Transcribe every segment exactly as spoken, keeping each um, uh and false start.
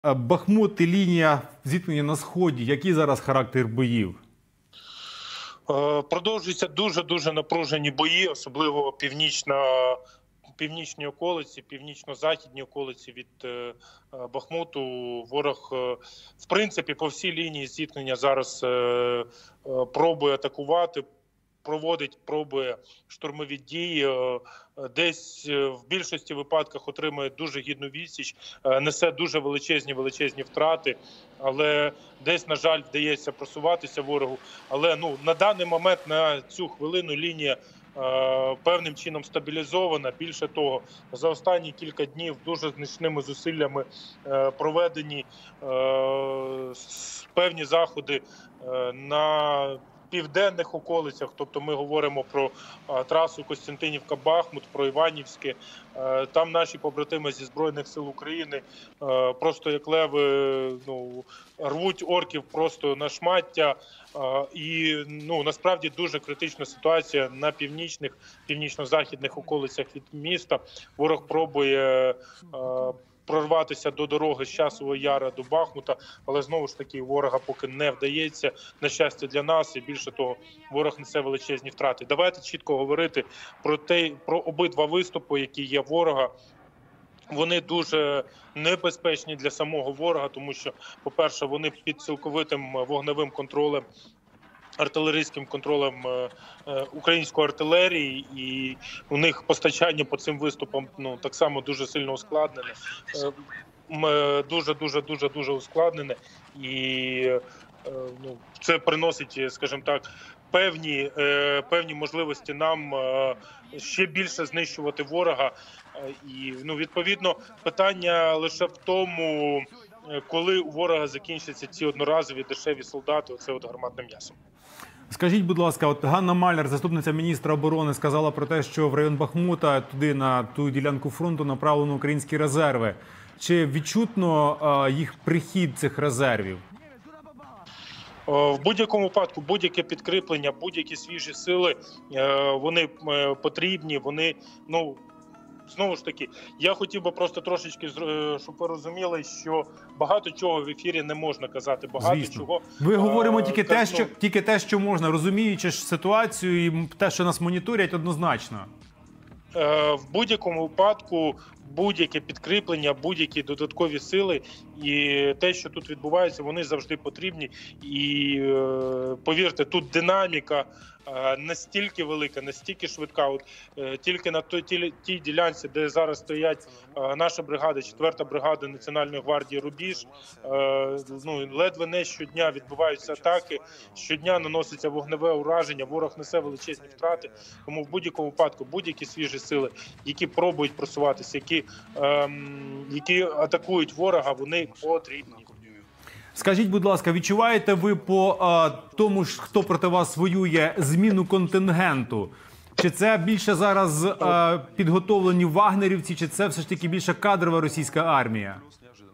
Бахмут і лінія зіткнення на Сході. Який зараз характер боїв? Продовжуються дуже-дуже напружені бої, особливо північна, північні околиці, північно-західні околиці від Бахмуту. Ворог, в принципі, по всій лінії зіткнення зараз пробує атакувати, проводить, пробує штурмові дії, десь в більшості випадках отримує дуже гідну відсіч, несе дуже величезні величезні втрати, але десь, на жаль, вдається просуватися ворогу. Але ну, на даний момент, на цю хвилину лінія певним чином стабілізована. Більше того, за останні кілька днів дуже значними зусиллями проведені певні заходи на південних околицях, тобто ми говоримо про а, трасу Костянтинівка-Бахмут, про Іванівське. А, там наші побратими зі Збройних сил України а, просто як леви ну, рвуть орків просто на шмаття. А, і ну, насправді дуже критична ситуація на північних, північно-західних околицях від міста. Ворог пробує а, прорватися до дороги з Часового Яру до Бахмута, але знову ж таки ворога поки не вдається, на щастя для нас, і більше того, ворог несе величезні втрати. Давайте чітко говорити про те, про обидва виступи, які є ворога. Вони дуже небезпечні для самого ворога, тому що, по-перше, вони під цілковитим вогневим контролем, артилерійським контролем української артилерії, і у них постачання по цим виступам ну так само дуже сильно ускладнене, дуже дуже дуже дуже ускладнене, і ну це приносить, скажімо так, певні певні можливості нам ще більше знищувати ворога. І ну відповідно питання лише в тому, коли у ворога закінчаться ці одноразові дешеві солдати, оце от гарматне м'ясо. Скажіть, будь ласка, от Ганна Маляр, заступниця міністра оборони, сказала про те, що в район Бахмута, туди, на ту ділянку фронту, направлено українські резерви. Чи відчутно а, їх прихід цих резервів? В будь-якому випадку, будь-яке підкріплення, будь-які свіжі сили, вони потрібні, вони, ну, знову ж таки, я хотів би просто трошечки, щоб ви розуміли, що багато чого в ефірі не можна казати. Багато Звісно. чого. Ви говоримо тільки, те, що, тільки те, що можна, розуміючи ж ситуацію і те, що нас моніторять, однозначно. В будь-якому випадку будь-яке підкріплення, будь-які додаткові сили і те, що тут відбувається, вони завжди потрібні. І повірте, тут динаміка настільки велика, настільки швидка. От тільки на той тій, тій ділянці, де зараз стоять наша бригада, четверта бригада Національної гвардії Рубіж, ну ледве не щодня відбуваються атаки, щодня наноситься вогневе ураження, ворог несе величезні втрати. Тому в будь-якому випадку будь-які свіжі сили, які пробують просуватися, які, ем, які атакують ворога, вони потрібні. Скажіть, будь ласка, відчуваєте ви по а, тому, ж, хто проти вас воює, зміну контингенту? Чи це більше зараз а, підготовлені вагнерівці, чи це все ж таки більше кадрова російська армія?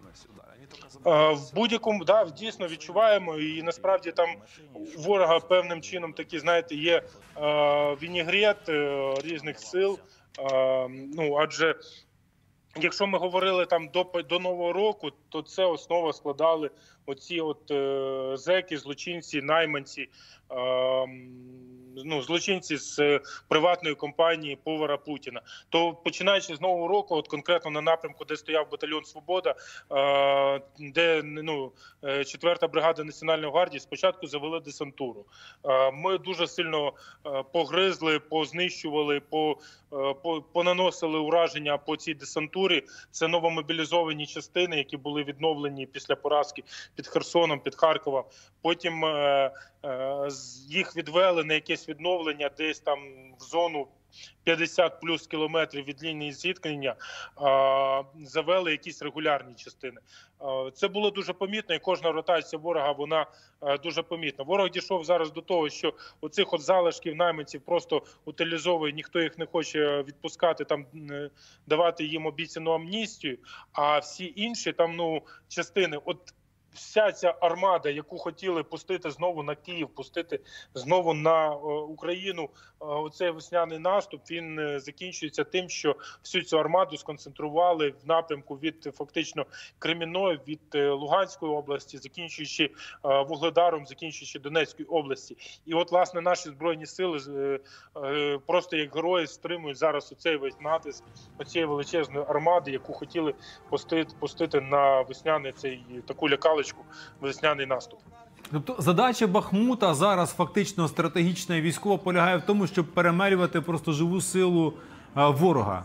В будь-якому, да, дійсно відчуваємо, і насправді там у ворога певним чином такі, знаєте, є е, вінігрет е, різних сил, е, ну, адже якщо ми говорили там до, до Нового року, то це основа складали оці от е, зеки, злочинці, найманці, е, ну, злочинці з приватної компанії повара Путіна. То починаючи з Нового року, от конкретно на напрямку, де стояв батальйон «Свобода», е, де ну, четверта бригада Національної гвардії спочатку завели десантуру. Е, ми дуже сильно е, погризли, познищували, по, е, по, понаносили ураження по цій десантурі. Це новомобілізовані частини, які були відновлені після поразки під Херсоном, під Харковом. Потім е, е, їх відвели на якесь відновлення десь там в зону п'ятдесят плюс кілометрів від лінії зіткнення, е, завели якісь регулярні частини. Е, це було дуже помітно, і кожна ротація ворога, вона е, дуже помітна. Ворог дійшов зараз до того, що оцих от залишків найманців просто утилізовує, ніхто їх не хоче відпускати, там е, давати їм обіцяну амністію, а всі інші там, ну, частини, от вся ця армада, яку хотіли пустити знову на Київ, пустити знову на Україну, оцей весняний наступ, він закінчується тим, що всю цю армаду сконцентрували в напрямку від фактично Кремінної, від Луганської області, закінчуючи Вугледаром, закінчуючи Донецькою області. І от, власне, наші Збройні сили просто як герої стримують зараз оцей весь натиск оцієї величезної армади, яку хотіли пустити, пустити на весняний цей таку лякалочку, весняний наступ. Тобто задача Бахмута зараз фактично стратегічна і військова полягає в тому, щоб перемелювати просто живу силу а, ворога.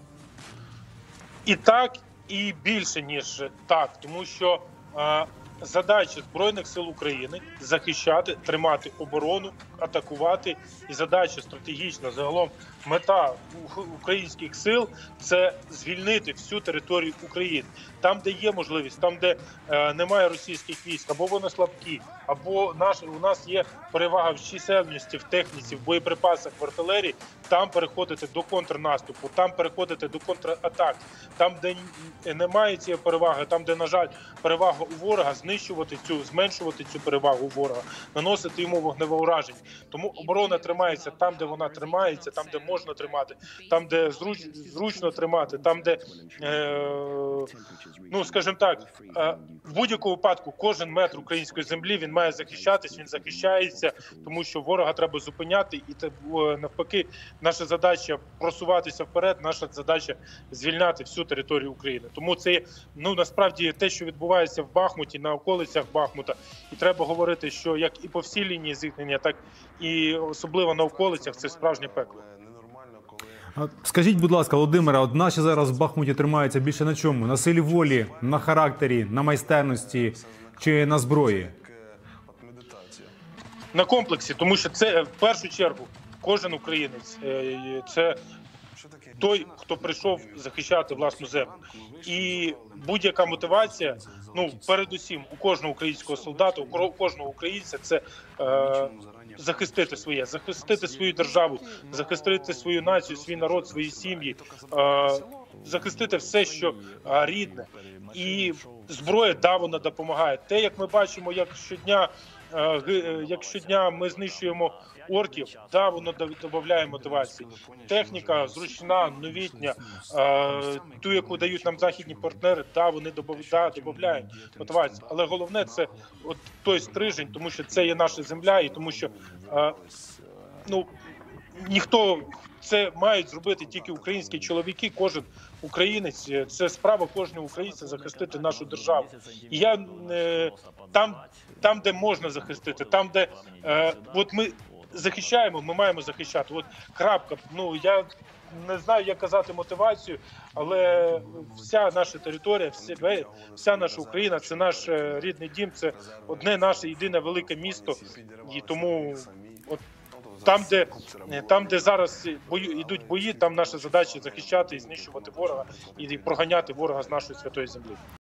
І так, і більше, ніж так. Тому що а, задача Збройних сил України – захищати, тримати оборону, атакувати. І задача стратегічна, загалом мета українських сил – це звільнити всю територію України. Там, де є можливість, там, де е, немає російських військ, або вони слабкі, або наш, у нас є перевага в чисельності, в техніці, в боєприпасах, в артилерії, там переходити до контрнаступу, там переходити до контратак. Там, де немає цієї переваги, там, де, на жаль, перевага у ворога, знищувати цю, зменшувати цю перевагу у ворога, наносити йому вогневе ураження. Тому оборона тримається там, де вона тримається, там, де можна тримати, там, де зруч, зручно тримати, там, де, е, ну, скажімо так, е, в будь-якому випадку кожен метр української землі, він має захищатись, він захищається, тому що ворога треба зупиняти, і те, навпаки, наша задача просуватися вперед, наша задача звільняти всю територію України. Тому це, ну, насправді, те, що відбувається в Бахмуті, на околицях Бахмута, і треба говорити, що як і по всій лінії зіткнення, так і особливо на околицях, це справжнє пекло. Скажіть, будь ласка, Володимире, от наші зараз в Бахмуті тримаються більше на чому? На силі волі, на характері, на майстерності чи на зброї? На комплексі, тому що це в першу чергу кожен українець – це той, хто прийшов захищати власну землю. І будь-яка мотивація, ну, передусім, у кожного українського солдата, у кожного українця – це е, захистити своє, захистити свою державу, захистити свою націю, свій народ, свої сім'ї, е, захистити все, що е, рідне. І зброя, да, вона допомагає. Те, як ми бачимо, як щодня, е, як щодня ми знищуємо орків, да, воно додає мотивації. Техніка зручна, новітня, е, ту, яку дають нам західні партнери, да, вони додають мотивацію. Але головне – це от той стрижень, тому що це є наша земля, і тому що е, ну, ніхто, це мають зробити тільки українські чоловіки, кожен українець. Це справа кожного українця захистити нашу державу. І я е, там, там, де можна захистити, там, де е, от ми захищаємо, ми маємо захищати. От крапка. Ну, я не знаю, як казати мотивацію, але вся наша територія, вся, вся наша Україна – це наш рідний дім, це одне наше єдине велике місто. І тому от там, де, там, де зараз бою, йдуть бої, там наша задача захищати і знищувати ворога, і проганяти ворога з нашої святої землі.